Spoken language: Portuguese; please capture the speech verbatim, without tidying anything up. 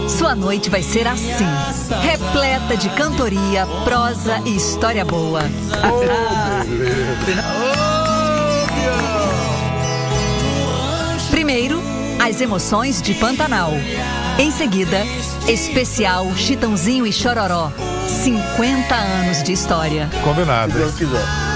Sua noite vai ser assim, repleta de cantoria, prosa e história boa. Primeiro, as emoções de Pantanal. Em seguida, especial Chitãozinho e Chororó. cinquenta anos de história. Combinado. Se Deus quiser.